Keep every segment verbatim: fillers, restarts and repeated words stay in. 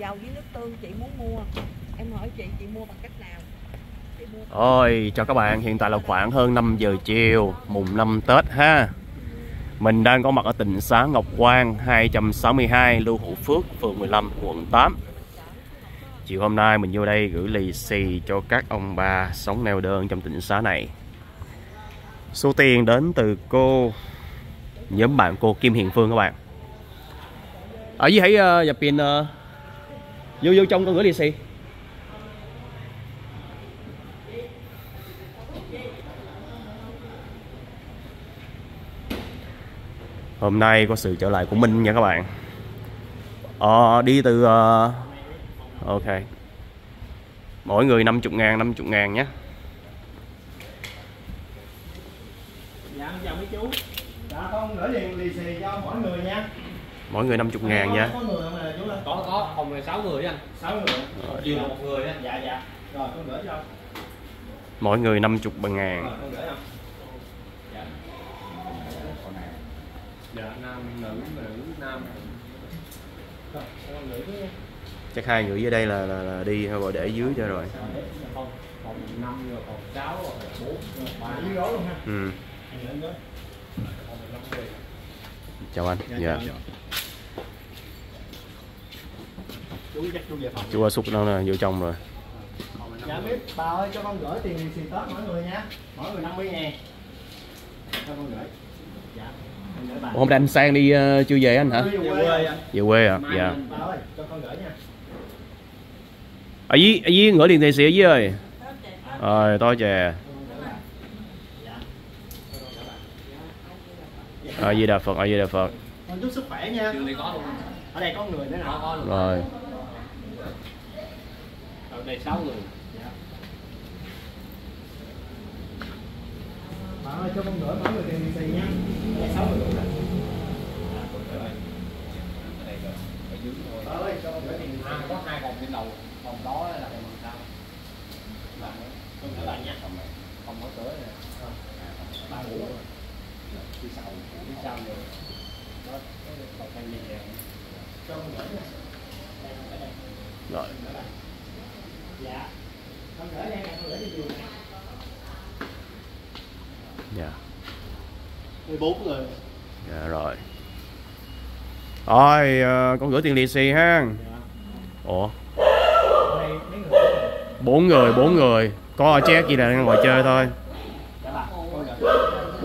dầu với nước tương chị muốn mua. Em hỏi chị chị mua bằng cách nào? Ôi, chào các bạn, hiện tại là khoảng hơn năm giờ chiều, mùng năm Tết ha. Mình đang có mặt ở tịnh xá Ngọc Quang hai trăm sáu mươi hai, Lưu Hữu Phước, phường mười lăm, quận tám. Chiều hôm nay mình vô đây gửi lì xì cho các ông bà sống neo đơn trong tịnh xá này. Số tiền đến từ cô, nhóm bạn cô Kim Hiền Phương các bạn. Ở dưới hãy uh, dập pin uh, vô vô trong con gửi lì xì. Hôm nay có sự trở lại của Minh nha các bạn. Ờ, đi từ uh, ok, mỗi người năm mươi ngàn, năm mươi ngàn nhé. Dạ, chào mấy chú. Dạ, con gửi liền lì xì cho mỗi người nha. Mỗi người năm mươi ngàn nha. Có người không nè chú Linh? Có, có, phòng mười sáu người anh. sáu người. Chiều là một người á. Dạ, dạ. Rồi, con gửi cho. Mỗi người năm mươi ngàn. Rồi, con gửi không? Dạ. Dạ, nam, nữ, nữ, nam. Rồi, con gửi với. Chắc hai người dưới đây là, là, là đi hay gọi để dưới cho rồi. Phòng, phòng năm rồi, phòng sáu rồi, bốn, ba. Dưới gối luôn ha. Ừ. Phòng mười lăm người. Chào anh. Dạ. Dạ. Chú chắc chú về phòng. Chú qua xúc nó nè, vô trong rồi. Dạ biết, bà ơi cho con gửi tiền lì xì Tết mỗi người nha. Mỗi người năm mươi ngàn. Cho con gửi. Dạ. Con gửi bà. Hôm nay anh Sang đi uh, chưa về anh hả? Về quê anh. Về quê à? Dạ. Bà ơi, cho con gửi nha. Ở dưới, ở dưới gửi tiền lì xì ở dưới ơi. Rồi, tôi chè. Ở Di Đà Phật, ở Di Đà Phật. Con chúc sức khỏe nha. Trường này có luôn. Ở đây có người nữa nè. Có, có luôn. Rồi. Ở đây sáu người. Dạ. Bà ơi cho con gửi mỗi người tiền lì xì nha. Đây sáu người đủ rồi. Bà ơi cho con gửi tiền lì xì. À, có hai phòng trên đầu. Phòng đó là phòng sao? Con gửi lại nha. Phòng mở cửa này. Ba ngủ rồi. Phía sau, phía sau rồi. Đó, phòng thanh niên này. Cho con gửi nha. Rồi. Dạ. Con gửi đây nè, con gửi đi giùm. Dạ. mười bốn người. Dạ rồi. Rồi, uh, con gửi tiền lì xì ha. Dạ. Ủa? Đây mấy người. Bốn người, bốn người. Có chết gì là đang ngồi chơi thôi. Dạ bà, con gửi.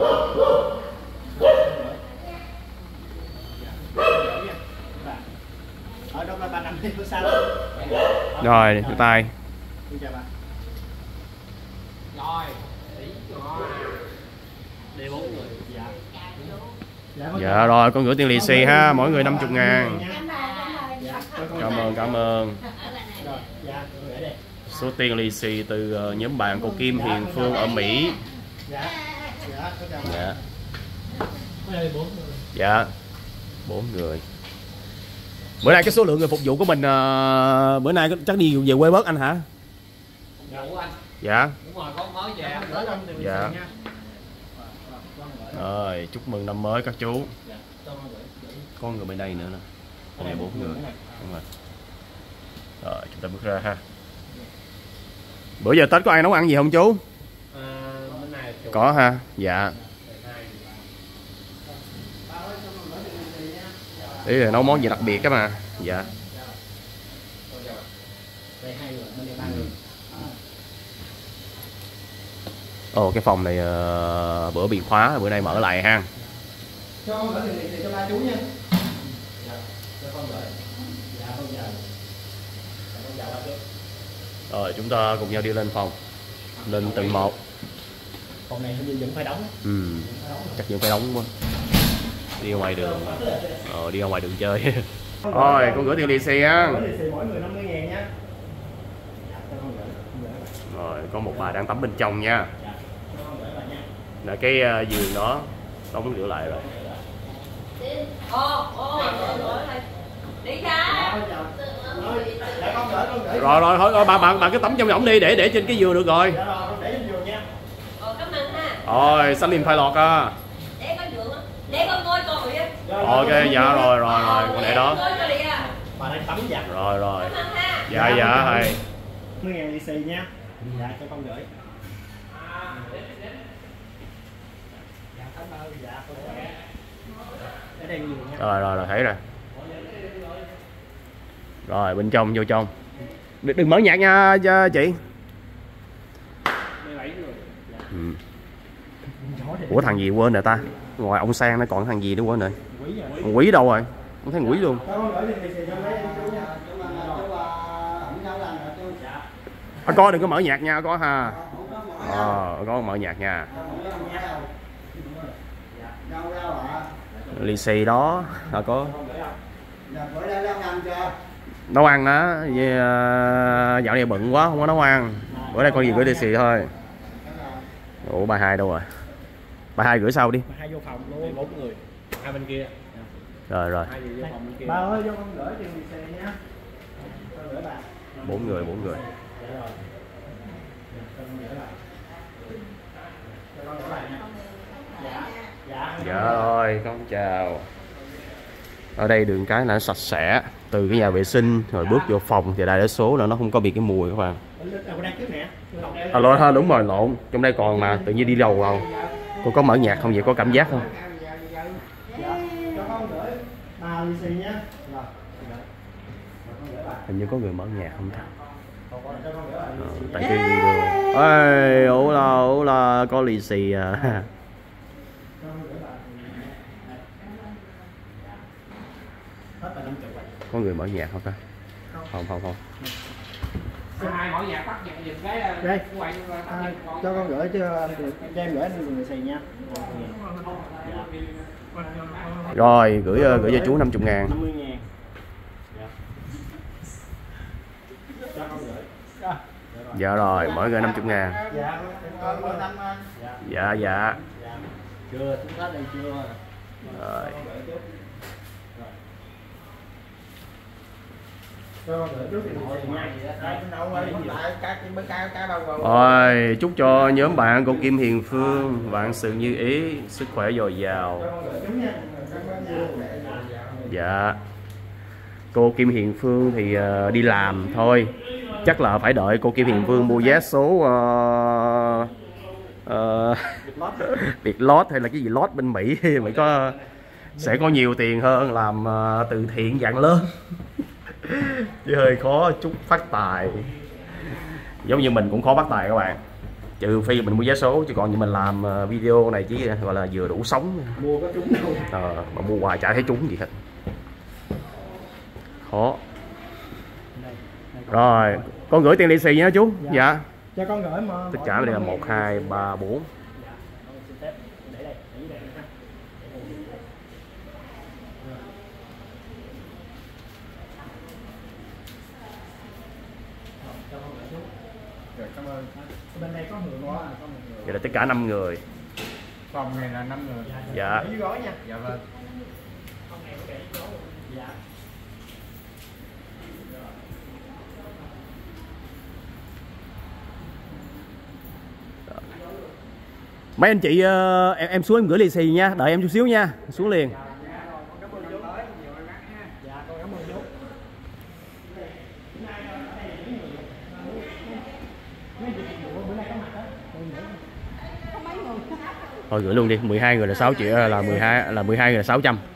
Ở đâu là ba năm đi, sao đó. Rồi, cái tay. Chào bà. Rồi, tí nhỏ. Đi bốn người. Dạ. Dạ rồi, con gửi tiền lì xì ha, mỗi người năm mươi ngàn. Cảm ơn, cảm ơn. Số tiền lì xì từ uh, nhóm bạn của Kim Hiền Phương ở Mỹ. Dạ. Dạ. Dạ. Bốn người. Bữa nay cái số lượng người phục vụ của mình uh, bữa nay chắc đi về quê bớt anh hả? Dạ của anh. Dạ. Đúng rồi, có mới về. Dạ. Rồi, chúc mừng năm mới các chú. Có người bên đây nữa nè. Hôm nay bốn người. Đúng rồi. Rồi, chúng ta bước ra ha. Bữa giờ Tết có ai nấu ăn gì không chú? À, bên này Có ha. Dạ. Ý là nấu món gì đặc biệt cái mà. Dạ. Ồ, cái phòng này uh, bữa bị khóa, bữa nay mở lại ha. Cho con gửi tiền lì xì cho ba chú nha. Dạ. Cho con gửi. Dạ con chào. Dạ con chào ba chú. Rồi chúng ta cùng nhau đi lên phòng. Lên tầng một. Phòng này hình như vẫn phải đóng. Ừ. Chắc vẫn phải đóng quá. Đi ra ngoài đường. Ờ, đi ra ngoài đường chơi. Rồi, con gửi tiền lì xì á. Gửi lì xì mỗi người năm mươi ngàn nha. Dạ, cho con gửi. Rồi, có một bà đang tắm bên trong nha. Là cái uh, giường đó đóng rửa lại rồi. Rồi rồi thôi bà bạn bạn cái tắm trong ổng đi để để trên cái giường được rồi. Rồi xanh liền phai lọt à. Để con ngồi coi vậy. Ok dạ rồi rồi rồi con để đó. Bà đang tắm giặt. Rồi rồi. Dạ dạ thầy. mươi ngàn lì xì nha. Dạ cho con gửi. Dạ cảm ơn. Dạ con gửi. Ở đây nhiều nha. Rồi rồi rồi thấy rồi. Rồi bên trong vô trong. Đừng, đừng mở nhạc nha chị. Ừ. Ủa thằng gì quên rồi ta? Ngoài ông Sang nó còn thằng gì nữa quên rồi. Thằng Quý đâu rồi? Không thấy Quý luôn. À, con đừng có mở nhạc nha có ha. Ờ, con mở nhạc nha. Lì xì đó là có nấu ăn đó. Dạo này bận quá không có nấu ăn. Bữa nay con gì gửi lì xì thôi. Ủa bà hai đâu rồi? Bà hai gửi sau đi. Bà hai vô phòng luôn. Bốn người. Hai bên kia. Rồi rồi. Bà ơi vô con gửi tiền lì xì nha. Bốn người, bốn người. Dạ rồi, con chào. Ở đây đường cái là sạch sẽ, từ cái nhà vệ sinh rồi bước vô phòng thì đại đa số là nó không có bị cái mùi các bạn. À, lộn thôi, đúng rồi, lộn. Trong đây còn mà tự nhiên đi đầu vào. Cô có mở nhạc không vậy, có cảm giác không? Hình như có người mở nhạc không ta? Ờ, tại cái video. Ê, ủa là, ủa là có lì xì à. Có người mở nhạc không ta? Không không không. Hai mở nhạc bắt nhạc giùm cái đây. À, cho con gửi cho cho em gửi anh lì xì nha. Rồi gửi gửi cho chú năm mươi ngàn. năm mươi ngàn. Cho con gửi. Dạ rồi, mỗi người năm mươi ngàn. Dạ. Dạ dạ. Chưa, chúng ta đây chưa. Rồi. Rồi, chúc cho nhóm bạn cô Kim Hiền Phương vạn sự như ý, sức khỏe dồi dào. Dạ. Cô Kim Hiền Phương thì uh, đi làm thôi. Chắc là phải đợi cô Kim Hiền Phương mua vé số uh, uh, Việt lót hay là cái gì lót bên Mỹ thì mới có sẽ có nhiều tiền hơn làm uh, từ thiện dạng lớn. Chứ hơi khó chút phát tài. Giống như mình cũng khó phát tài các bạn, trừ phi mình mua vé số, chứ còn như mình làm video này chỉ gọi là vừa đủ sống. Mua có trúng đâu. Ờ, mà mua hoài chả thấy trúng gì hết. Khó. Rồi, con gửi tiền lì xì nha chú. Dạ, dạ. Cho con gửi mà. Tất cả đây là một, hai, ba, bốn. Bên đây có người quá, có một người. Vậy là tất cả năm người. Phòng này là năm người. Dạ. Dưới gói nha. Dạ vâng. Dạ. Mấy anh chị uh, em em xuống em gửi lì xì nha, đợi em chút xíu nha, xuống liền. Thôi gửi luôn đi, mười hai người là sáu triệu, là mười hai là mười hai người là sáu trăm.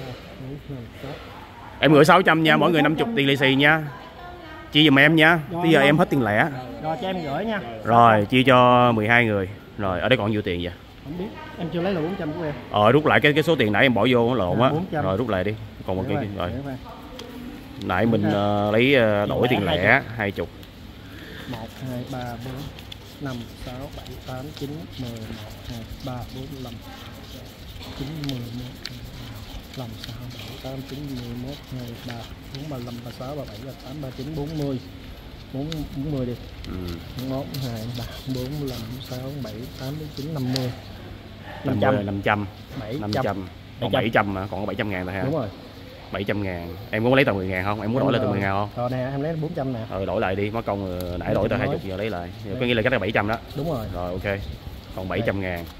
Em gửi sáu trăm nha, mỗi người năm mươi tiền lì xì nha. Chia giùm em nha. Bây giờ em hết tiền lẻ. Rồi cho em gửi nha. Rồi chia cho mười hai người. Rồi ở đây còn nhiêu tiền vậy? Không biết, em chưa lấy là bốn trăm của em. Ờ rút lại cái cái số tiền nãy em bỏ vô lộn á. À, rồi rút lại đi. Còn một để cái rồi, rồi. Nãy mình uh, lấy uh, đổi tiền lẻ hai mươi. một hai ba bốn năm sáu bảy tám chín mười một hai ba bốn năm chín mười một năm sáu bảy tám chín mười một hai ba bốn ba năm ba sáu ba bảy ba tám ba chín bốn mươi bốn bốn mươi đi. Ừ. một hai ba bốn năm sáu bảy tám chín năm mươi năm trăm năm trăm năm trăm còn bảy trăm mà còn có bảy trăm ngàn thôi ha. Đúng rồi. bảy trăm ngàn. Em muốn lấy tờ mười ngàn không? Em muốn đổi lại tờ mười ngàn không? Rồi nè, em lấy bốn trăm nè. Ừ đổi lại đi, mất công nãy đổi tờ hai mươi giờ lấy lại. Có nghĩa là cái này bảy trăm đó. Đúng rồi. Rồi ok. Còn bảy trăm ngàn.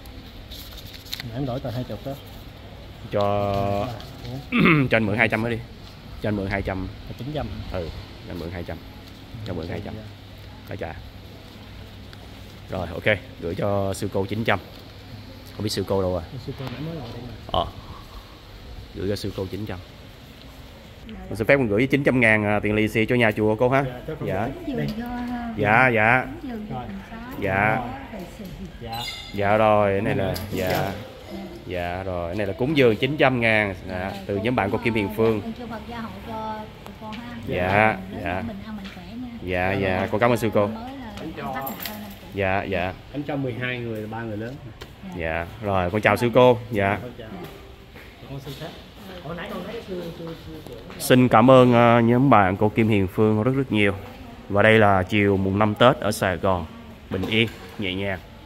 Nãy em đổi tờ hai mươi đó. Cho cho anh mượn hai trăm nữa đi. Cho anh mượn hai trăm. chín trăm. Ừ, cho anh mượn hai trăm. Cho mượn hai trăm. Phải trả. Rồi ok, gửi cho sư cô chín trăm. Không biết sư cô đâu rồi. Sư cô nãy mới lại đây mà. Ờ. Gửi cho sư cô chín trăm. Mình xin phép mình gửi chín trăm ngàn à, tiền lì xì cho nhà chùa cô ha. Dạ. Dạ dạ. Dạ. Dạ. Dạ rồi, cái này là dạ. Dạ rồi, cái này là cúng dường chín trăm ngàn à, từ nhóm bạn của Kim Hiền Phương. Dạ, dạ. Dạ, dạ, con cảm ơn sư cô. Dạ, dạ. Anh cho mười hai người, ba người lớn. Dạ, rồi con chào sư cô. Dạ. Con xin phép. Hồi nãy con thấy sư sư Xin cảm ơn uh, nhóm bạn của Kim Hiền Phương rất rất nhiều. Và đây là chiều mùng năm Tết ở Sài Gòn, bình yên, nhẹ nhàng.